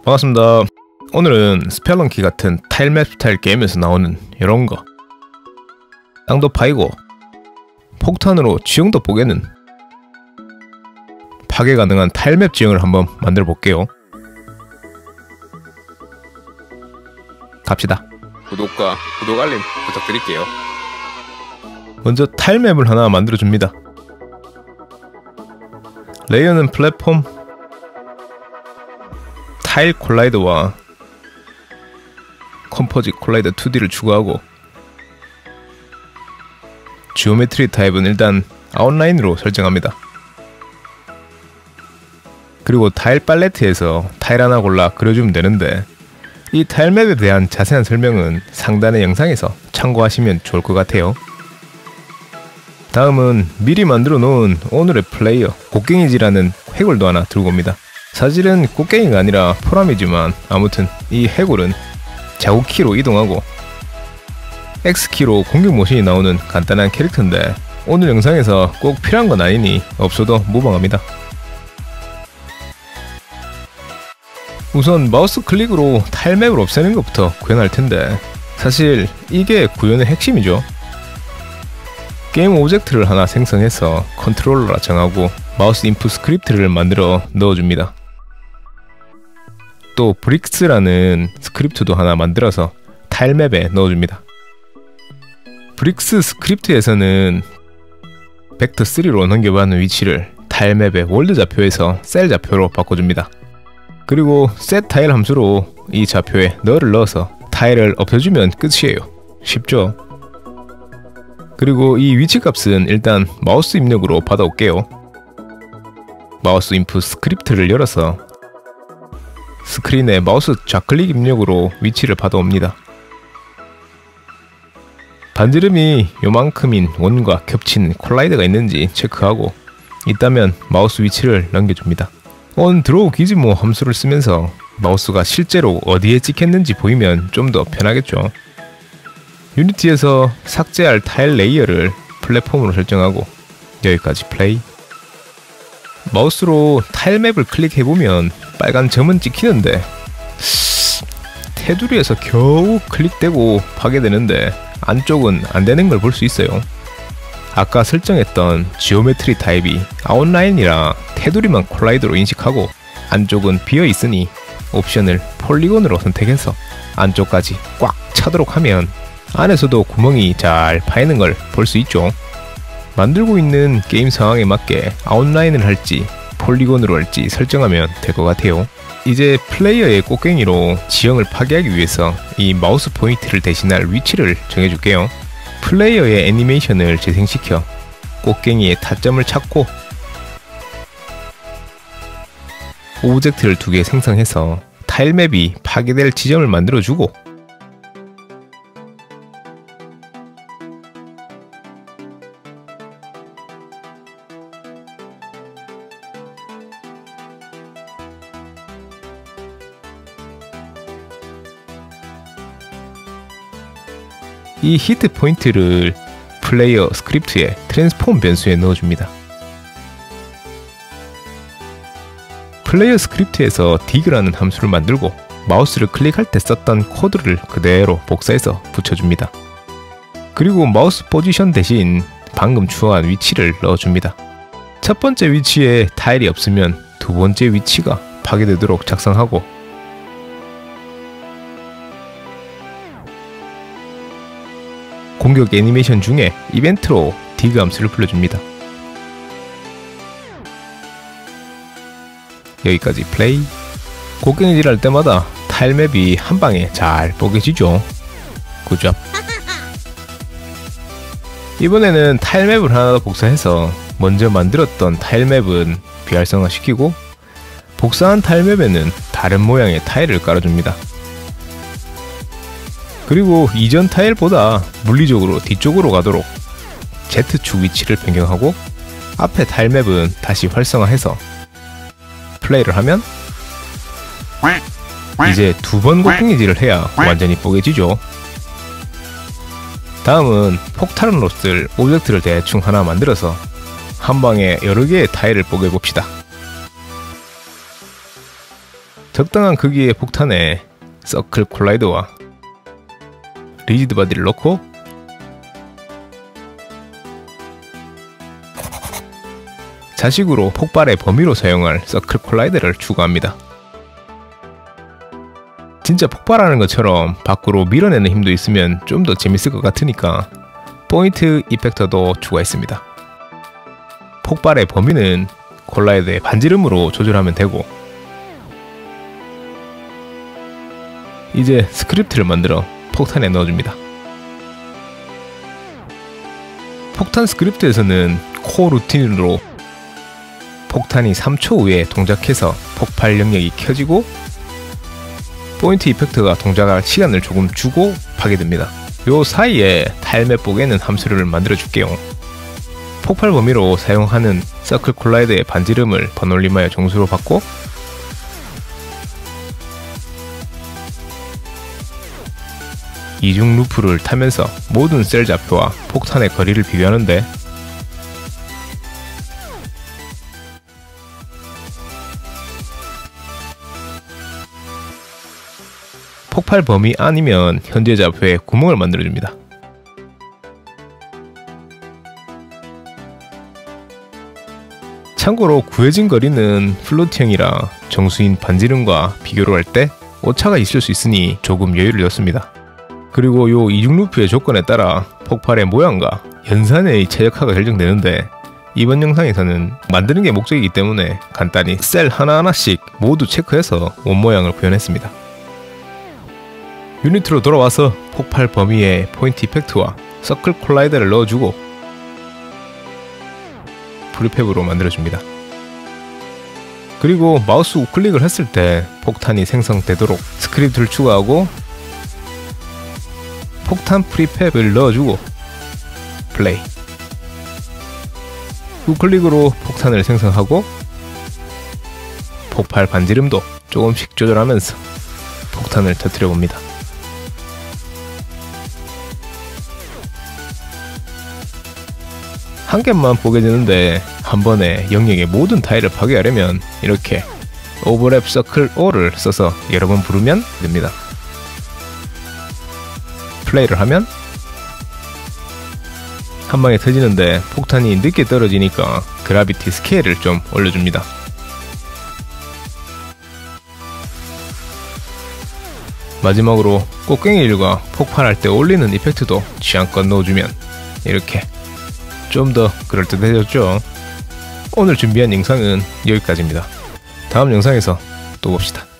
반갑습니다. 오늘은 스펠런키 같은 타일맵 스타일 게임에서 나오는 이런거, 땅도 파이고 폭탄으로 지형도 뽀개는 파괴 가능한 타일맵 지형을 한번 만들어 볼게요. 갑시다. 구독과 구독 알림 부탁드릴게요. 먼저 타일맵을 하나 만들어 줍니다. 레이어는 플랫폼, 타일 콜라이더와 컴포짓 콜라이더 2D를 추가하고, 지오메트리 타입은 일단 아웃라인으로 설정합니다. 그리고 타일 팔레트에서 타일 하나 골라 그려주면 되는데, 이 타일맵에 대한 자세한 설명은 상단의 영상에서 참고하시면 좋을 것 같아요. 다음은 미리 만들어 놓은 오늘의 플레이어 곡괭이지라는 해골도 하나 들고 옵니다. 사실은 곡괭이가 아니라 포람이지만 아무튼 이 해골은 자국키로 이동하고 X키로 공격 모션이 나오는 간단한 캐릭터인데, 오늘 영상에서 꼭 필요한 건 아니니 없어도 무방합니다. 우선 마우스 클릭으로 타일맵을 없애는 것부터 구현할 텐데, 사실 이게 구현의 핵심이죠. 게임 오브젝트를 하나 생성해서 컨트롤러라 정하고 마우스 인풋 스크립트를 만들어 넣어줍니다. 또 브릭스라는 스크립트도 하나 만들어서 타일맵에 넣어줍니다. 브릭스 스크립트에서는 벡터 3로 넘겨받는 위치를 타일맵의 월드 좌표에서 셀 좌표로 바꿔줍니다. 그리고 set 타일 함수로 이 좌표에 널을 넣어서 타일을 없애주면 끝이에요. 쉽죠? 그리고 이 위치 값은 일단 마우스 입력으로 받아올게요. 마우스 인풋 스크립트를 열어서 스크린에 마우스 좌클릭 입력으로 위치를 받아옵니다. 반지름이 요만큼인 원과 겹치는 콜라이더가 있는지 체크하고, 있다면 마우스 위치를 넘겨줍니다. on draw gizmo 함수를 쓰면서 마우스가 실제로 어디에 찍혔는지 보이면 좀 더 편하겠죠. 유니티에서 삭제할 타일 레이어를 플랫폼으로 설정하고 여기까지 플레이. 마우스로 타일맵을 클릭해보면 빨간 점은 찍히는데 테두리에서 겨우 클릭되고 파괴되는데 안쪽은 안되는 걸 볼 수 있어요. 아까 설정했던 지오메트리 타입이 아웃라인이라 테두리만 콜라이더로 인식하고 안쪽은 비어있으니 옵션을 폴리곤으로 선택해서 안쪽까지 꽉 차도록 하면 안에서도 구멍이 잘 파이는 걸 볼 수 있죠. 만들고 있는 게임 상황에 맞게 아웃라인을 할지 폴리곤으로 할지 설정하면 될 것 같아요. 이제 플레이어의 곡괭이로 지형을 파괴하기 위해서 이 마우스 포인트를 대신할 위치를 정해줄게요. 플레이어의 애니메이션을 재생시켜 곡괭이의 타점을 찾고 오브젝트를 2개 생성해서 타일맵이 파괴될 지점을 만들어주고, 이 히트 포인트를 플레이어 스크립트의 트랜스폼 변수에 넣어줍니다. 플레이어 스크립트에서 dig라는 함수를 만들고 마우스를 클릭할 때 썼던 코드를 그대로 복사해서 붙여줍니다. 그리고 마우스 포지션 대신 방금 추가한 위치를 넣어줍니다. 첫 번째 위치에 타일이 없으면 두 번째 위치가 파괴되도록 작성하고, 공격 애니메이션 중에 이벤트로 dig 함수를 불러줍니다. 여기까지 플레이. 곡괭이질 할 때마다 타일맵이 한방에 잘 뽀개지죠. 굿잡. 이번에는 타일맵을 하나 더 복사해서 먼저 만들었던 타일맵은 비활성화 시키고, 복사한 타일맵에는 다른 모양의 타일을 깔아줍니다. 그리고 이전 타일보다 물리적으로 뒤쪽으로 가도록 Z축 위치를 변경하고, 앞에 타일맵은 다시 활성화해서 플레이를 하면 이제 2번 곡괭이질을 해야 완전히 뽀개지죠. 다음은 폭탄으로 쓸 오브젝트를 대충 하나 만들어서 한 방에 여러 개의 타일을 뽀개봅시다. 적당한 크기의 폭탄에 서클 콜라이더와 리지드 바디를 넣고 자식으로 폭발의 범위로 사용할 서클 콜라이더를 추가합니다. 진짜 폭발하는 것처럼 밖으로 밀어내는 힘도 있으면 좀 더 재밌을 것 같으니까 포인트 이펙터도 추가했습니다. 폭발의 범위는 콜라이더의 반지름으로 조절하면 되고, 이제 스크립트를 만들어 폭탄에 넣어줍니다. 폭탄 스크립트에서는 코 루틴으로 폭탄이 3초 후에 동작해서 폭발 영역이 켜지고 포인트 이펙트가 동작할 시간을 조금 주고 파괴됩니다. 요 사이에 타일맵 보게는 함수를 만들어 줄게요. 폭발 범위로 사용하는 서클 콜라이더의 반지름을 번올림하여 정수로 받고 이중 루프를 타면서 모든 셀 좌표와 폭탄의 거리를 비교하는데, 폭발 범위 아니면 현재 좌표에 구멍을 만들어줍니다. 참고로 구해진 거리는 플로트형이라 정수인 반지름과 비교를 할 때 오차가 있을 수 있으니 조금 여유를 뒀습니다. 그리고 요 이중 루프의 조건에 따라 폭발의 모양과 연산의 최적화가 결정되는데, 이번 영상에서는 만드는 게 목적이기 때문에 간단히 셀 하나하나씩 모두 체크해서 원 모양을 구현했습니다. 유니트로 돌아와서 폭발 범위에 포인트 이펙트와 서클 콜라이더를 넣어주고 프리팹으로 만들어줍니다. 그리고 마우스 우클릭을 했을 때 폭탄이 생성되도록 스크립트를 추가하고 폭탄 프리팹을 넣어주고 플레이. 우클릭으로 폭탄을 생성하고 폭발 반지름도 조금씩 조절하면서 폭탄을 터뜨려 봅니다. 한 개만 포개지는데 한 번에 영역의 모든 타일을 파괴하려면 이렇게 오버랩 서클 O를 써서 여러 번 부르면 됩니다. 플레이를 하면 한 방에 터지는데 폭탄이 늦게 떨어지니까 그라비티 스케일을 좀 올려줍니다. 마지막으로 꽃갱이 일과 폭발할 때 올리는 이펙트도 취향껏 넣어주면 이렇게 좀 더 그럴듯해졌죠. 오늘 준비한 영상은 여기까지입니다. 다음 영상에서 또 봅시다.